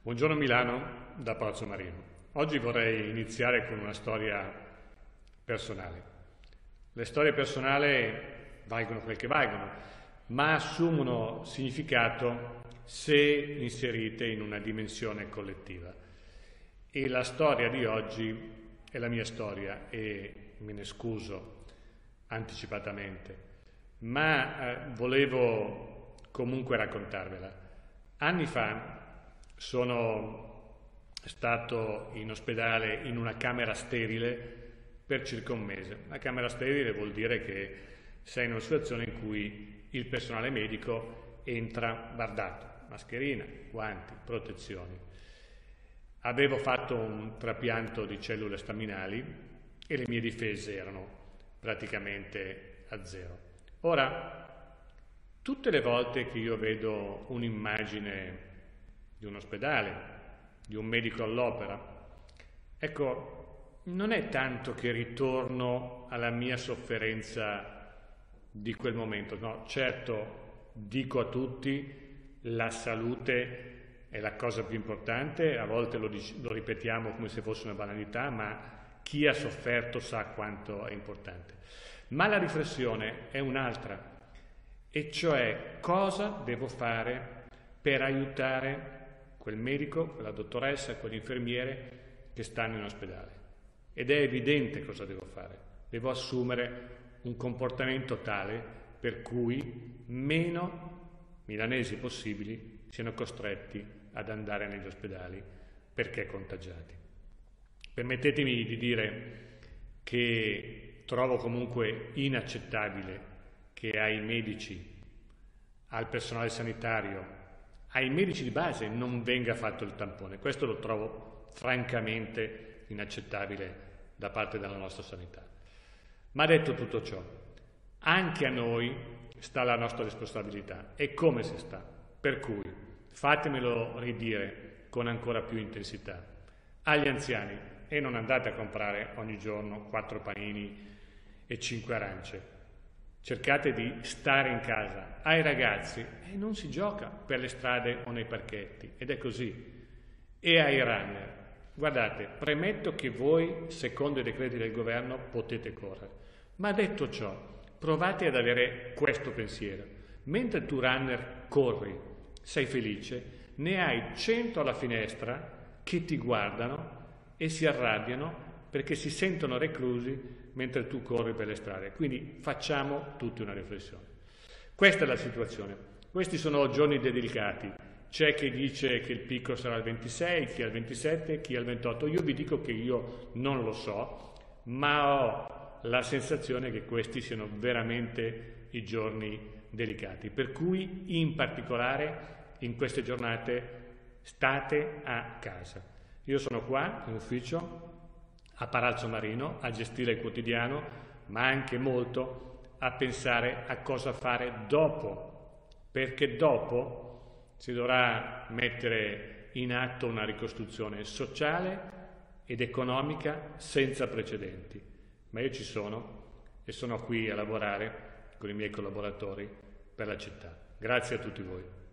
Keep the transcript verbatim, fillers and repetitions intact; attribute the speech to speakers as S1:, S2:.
S1: Buongiorno Milano da Palazzo Marino. Oggi vorrei iniziare con una storia personale. Le storie personali valgono quel che valgono, ma assumono significato se inserite in una dimensione collettiva. E la storia di oggi è la mia storia e me ne scuso anticipatamente, ma eh, volevo comunque raccontarvela. Anni fa sono stato in ospedale in una camera sterile per circa un mese. Una camera sterile vuol dire che sei in una situazione in cui il personale medico entra bardato, mascherina, guanti, protezioni. Avevo fatto un trapianto di cellule staminali e le mie difese erano praticamente a zero. Ora, tutte le volte che io vedo un'immagine di un ospedale, di un medico all'opera, ecco, non è tanto che ritorno alla mia sofferenza di quel momento, no, certo dico a tutti la salute è la cosa più importante, a volte lo, lo ripetiamo come se fosse una banalità, ma chi ha sofferto sa quanto è importante. Ma la riflessione è un'altra, e cioè cosa devo fare per aiutare quel medico, quella dottoressa, quell'infermiere che stanno in ospedale. Ed è evidente cosa devo fare. Devo assumere un comportamento tale per cui meno milanesi possibili siano costretti ad andare negli ospedali perché contagiati. Permettetemi di dire che trovo comunque inaccettabile che ai medici, al personale sanitario, ai medici di base non venga fatto il tampone. Questo lo trovo francamente inaccettabile da parte della nostra sanità. Ma detto tutto ciò, anche a noi sta la nostra responsabilità. E come se sta? Per cui, fatemelo ridire con ancora più intensità, agli anziani, e non andate a comprare ogni giorno quattro panini e cinque arance. Cercate di stare in casa. Ai ragazzi eh, non si gioca per le strade o nei parchetti, ed è così. E ai runner, guardate, premetto che voi, secondo i decreti del governo, potete correre. Ma detto ciò, provate ad avere questo pensiero. Mentre tu runner corri, sei felice, ne hai cento alla finestra che ti guardano e si arrabbiano perché si sentono reclusi mentre tu corri per le strade. Quindi facciamo tutti una riflessione. Questa è la situazione. Questi sono giorni delicati. C'è chi dice che il picco sarà il ventisei, chi al ventisette, chi al ventotto. Io vi dico che io non lo so, ma ho la sensazione che questi siano veramente i giorni delicati. Per cui, in particolare, in queste giornate state a casa. Io sono qua in ufficio a Palazzo Marino a gestire il quotidiano, ma anche molto a pensare a cosa fare dopo, perché dopo si dovrà mettere in atto una ricostruzione sociale ed economica senza precedenti. Ma io ci sono e sono qui a lavorare con i miei collaboratori per la città. Grazie a tutti voi.